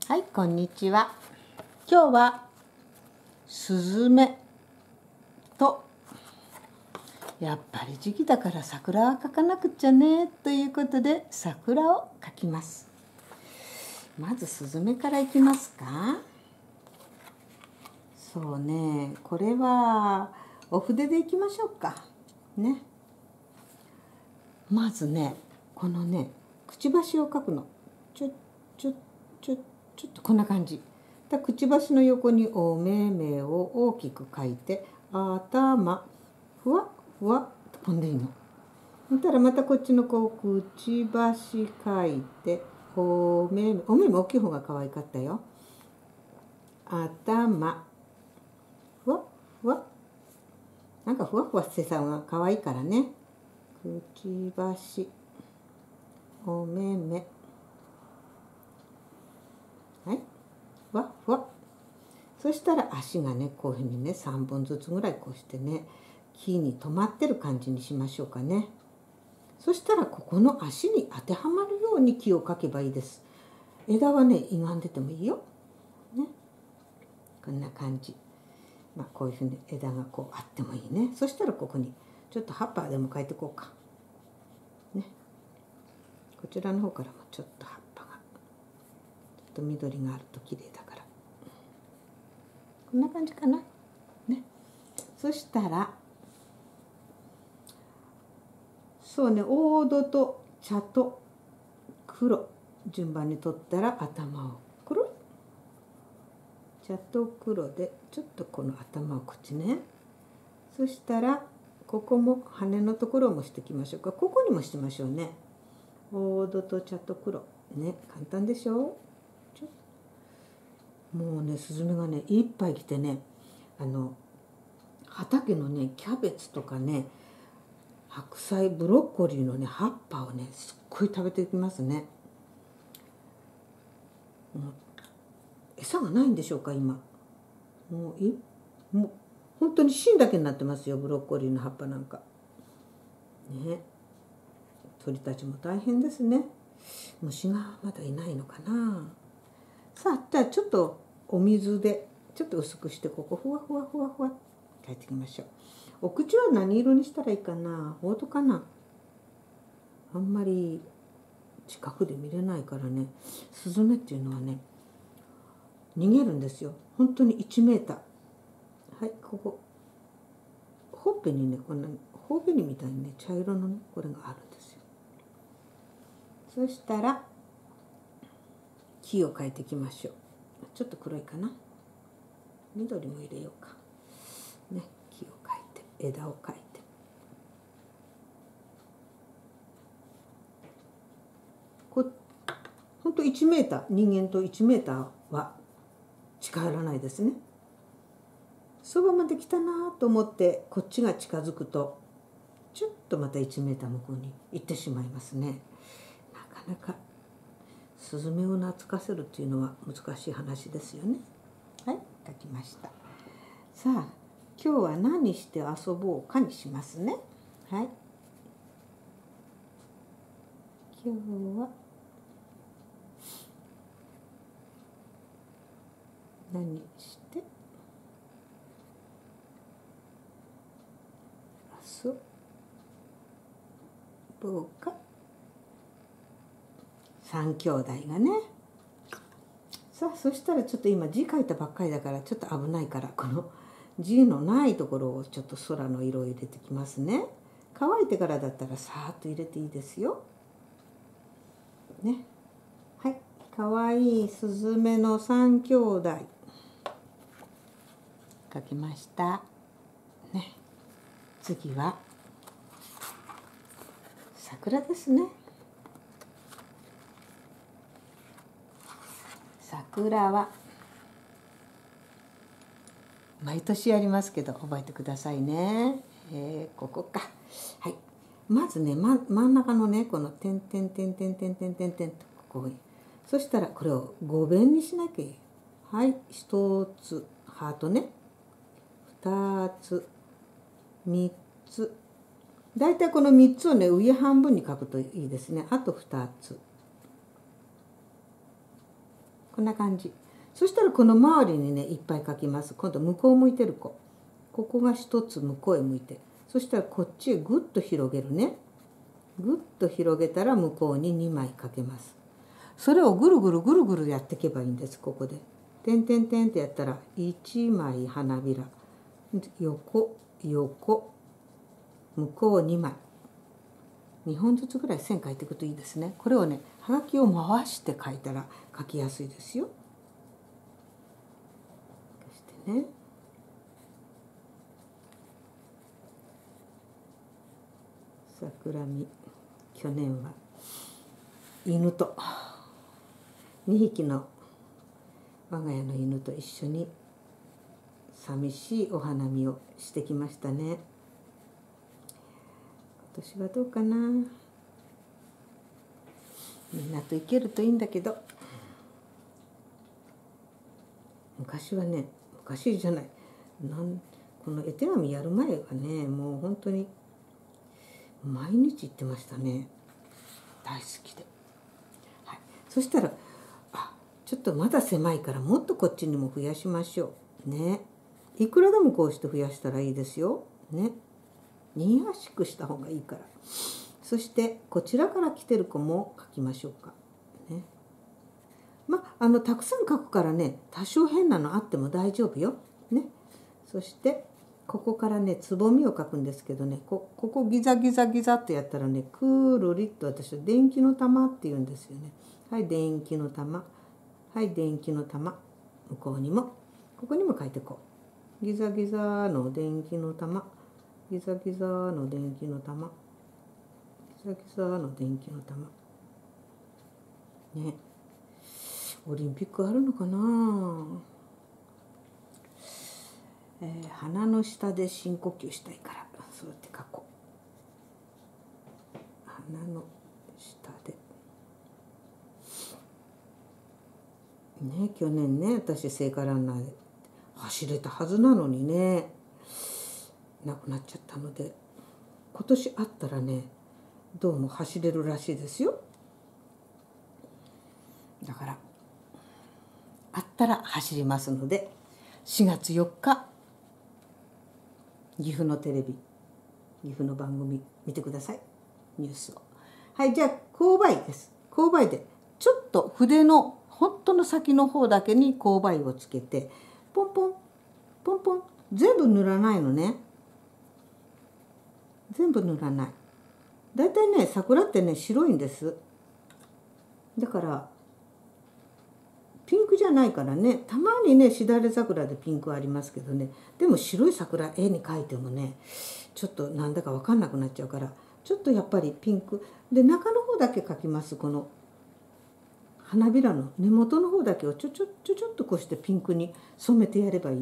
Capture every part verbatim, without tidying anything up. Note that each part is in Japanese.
はい、こんにちは。今日はスズメとやっぱり時期だから桜は描かなくちゃねということで桜を描きます。まずスズメからいきますか。そうね、これはお筆でいきましょうかね。まずね、このねくちばしを描くの。ちょちょちょちょっとこんな感じ。だくちばしの横にお目目を大きく描いて、頭ふわふわとこんでいいの。そしたらまたこっちのこうくちばし描いて、お目目お目目大きい方が可愛かったよ。頭ふわふわ、なんかふわふわしてたのが可愛いからね。くちばし、お目目、はい、ふわふわ。そしたら足がねこういうふうにねさんぼんずつぐらいこうしてね木に止まってる感じにしましょうかね。そしたらここの足に当てはまるように木を描けばいいです。枝はね歪んでてもいいよ、ね、こんな感じ。まあこういうふうに枝がこうあってもいいね。そしたらここにちょっと葉っぱでも描いていこうかね。こちらの方からもちょっと葉っぱがちょっと緑があると綺麗だからこんな感じかなね。そしたらそうね、黄土と茶と黒順番に取ったら頭を黒い茶と黒でちょっとこの頭をこっちね。そしたらここも羽のところもしていきましょうか。ここにもしてましょうね。黄土と茶と黒ね、簡単でしょ。ちょもうねスズメがねいっぱい来てね、あの畑のねキャベツとかね白菜ブロッコリーのね葉っぱをねすっごい食べていきますね。もう餌がないんでしょうか今。もういもう本当に芯だけになってますよ、ブロッコリーの葉っぱなんかね。鳥たちも大変ですね。虫がまだいないのかな。さあじゃあちょっとお水でちょっと薄くしてここふわふわふわふわ描いていきましょう。お口は何色にしたらいいかな。黄土かな。あんまり近くで見れないからね。スズメっていうのはね逃げるんですよ。本当にいちメーター。はい、ここほっぺにねこんなほうべにみたいにね茶色のねこれがあるんですよ。そしたら木を描いていきましょう。ちょっと黒いかな。緑も入れようかね。木を描いて枝を描いてこほんといちメーター、人間といちメーターは近寄らないですね。そばまで来たなと思ってこっちが近づくとちょっとまたいちメーター向こうに行ってしまいますね。なかなかスズメを懐かせるっていうのは難しい話ですよね。はい、描きました。さあ今日は何して遊ぼうかにしますね。はい、今日は何して遊ぼうか。三兄弟がね。さあそしたらちょっと今字書いたばっかりだからちょっと危ないからこの字のないところをちょっと空の色を入れてきますね。乾いてからだったらさーっと入れていいですよ。ね。はい、かわいいスズメの三兄弟描きましたね。次は桜ですね。桜は毎年やりますけど覚えてくださいね。えー、ここか。はい。まずね、ま、真ん中のねこの点点点点点点点点とここに。そしたらこれをごべんにしなきゃいい。はい、ひとつハートね。ふたつ、みっつ。だいたいこのみっつをね上半分に書くといいですね。あとふたつ。 こんな感じ。そしたらこの周りにねいっぱい描きます。今度向こう向いてる子、ここが一つ向こうへ向いて、そしたらこっちへぐっと広げるね。ぐっと広げたら向こうににまい描けます。それをぐるぐるぐるぐるやっていけばいいんです。ここでてんてんてんってやったらいちまい花びら、横横向こうにまい、にほんずつぐらい線描いていくといいですね。これをねはがきを回して描いたら描きやすいですよ。こうしてね。桜見、去年は犬とにひきの我が家の犬と一緒に寂しいお花見をしてきましたね。今年はどうかな。みんなと行けるといいんだけど、昔はね、昔じゃない、なんこの絵手紙やる前はね、もう本当に毎日行ってましたね。大好きで、はい、そしたらあちょっとまだ狭いからもっとこっちにも増やしましょうね。いくらでもこうして増やしたらいいですよね。にやしくした方がいいから。そしてこちらから来てる子も描きましょうかね。まああのたくさん描くからね、多少変なのあっても大丈夫よね。そしてここからねつぼみを描くんですけどね、こここギザギザギザってやったらね、くるりっと私は電気の玉って言うんですよね。はい、電気の玉、はい、電気の玉、向こうにもここにも描いていこう。ギザギザの電気の玉、ギザギザの電気の玉、ギザギザの電気の玉ね。オリンピックあるのかな。えー、鼻の下で深呼吸したいからそうやって書こう。鼻の下でね。去年ね私聖火ランナーで走れたはずなのにね、なくなっちゃったので、今年あったらねどうも走れるらしいですよ。だからあったら走りますので、しがつよっか岐阜のテレビ、岐阜の番組見てください、ニュースを。はい、じゃあ勾配です。勾配でちょっと筆の本当の先の方だけに勾配をつけてポンポンポンポン、全部塗らないのね。全部塗らない。だいたいね桜ってね白いんです。だからピンクじゃないからね、たまにねしだれ桜でピンクはありますけどね、でも白い桜絵に描いてもねちょっとなんだか分かんなくなっちゃうから、ちょっとやっぱりピンクで中の方だけ描きます。この花びらの根元の方だけをちょちょちょちょっとこうしてピンクに染めてやればいいの。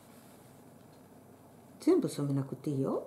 全部染めなくていいよ。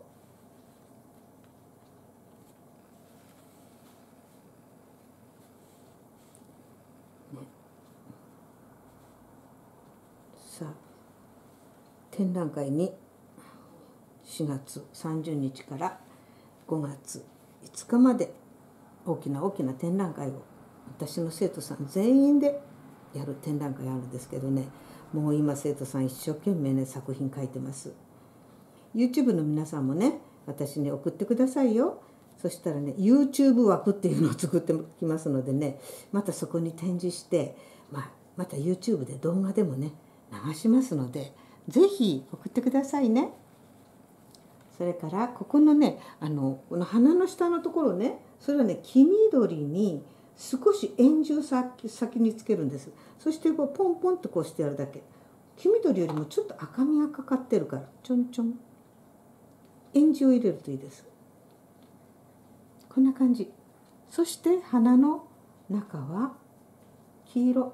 さあ展覧会にしがつさんじゅうにちからごがついつかまで大きな大きな展覧会を私の生徒さん全員でやる展覧会あるんですけどね、もう今生徒さん一生懸命ね作品書いてます。 YouTube の皆さんもね私に送ってくださいよ。そしたらね YouTube 枠っていうのを作ってきますのでね、またそこに展示して、まあ、また YouTube で動画でもね流しますので、ぜひ送ってくださいね。それからここのねあのこの鼻の下のところね、それはね黄緑に少し円柱先先につけるんです。そしてこうポンポンとこうしてやるだけ。黄緑よりもちょっと赤みがかかってるからちょんちょん円柱を入れるといいです。こんな感じ。そして鼻の中は黄色、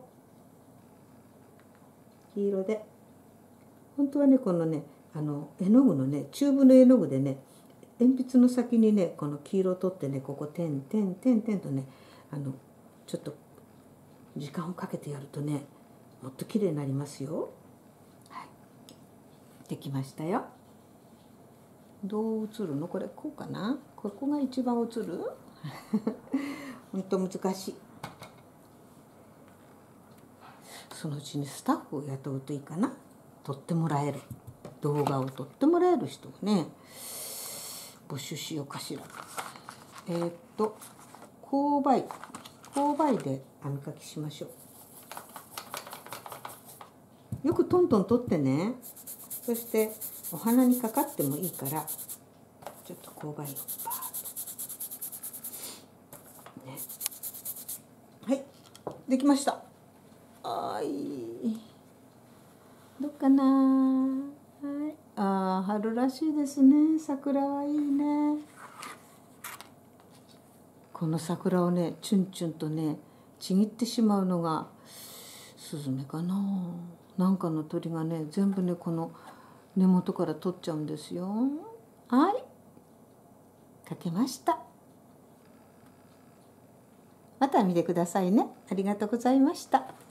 黄色で本当はねこのねあの絵の具のねチューブの絵の具でね鉛筆の先にねこの黄色を取ってねここ点点点点とねあのちょっと時間をかけてやるとねもっと綺麗になりますよ。はい、できましたよ。どう映るのこれ、こうかな、ここが一番映る本当難しい。 そのうちにスタッフを雇うといいかな。撮ってもらえる、動画を撮ってもらえる人をね募集しようかしら。えー、っと勾配勾配で網かきしましょう。よくトントン取ってね。そしてお花にかかってもいいからちょっと勾配をバーッとね。はい、できました。あいどうかな。はい、あ春らしいですね。桜はいいね。この桜をねチュンチュンとねちぎってしまうのがスズメかな、なんかの鳥がね全部ねこの根元から取っちゃうんですよ。はい、かけました。また見てくださいね。ありがとうございました。